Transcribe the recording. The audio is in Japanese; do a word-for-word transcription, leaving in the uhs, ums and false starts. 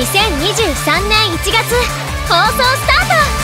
せんにじゅうさんねんいちがつ放送スタート。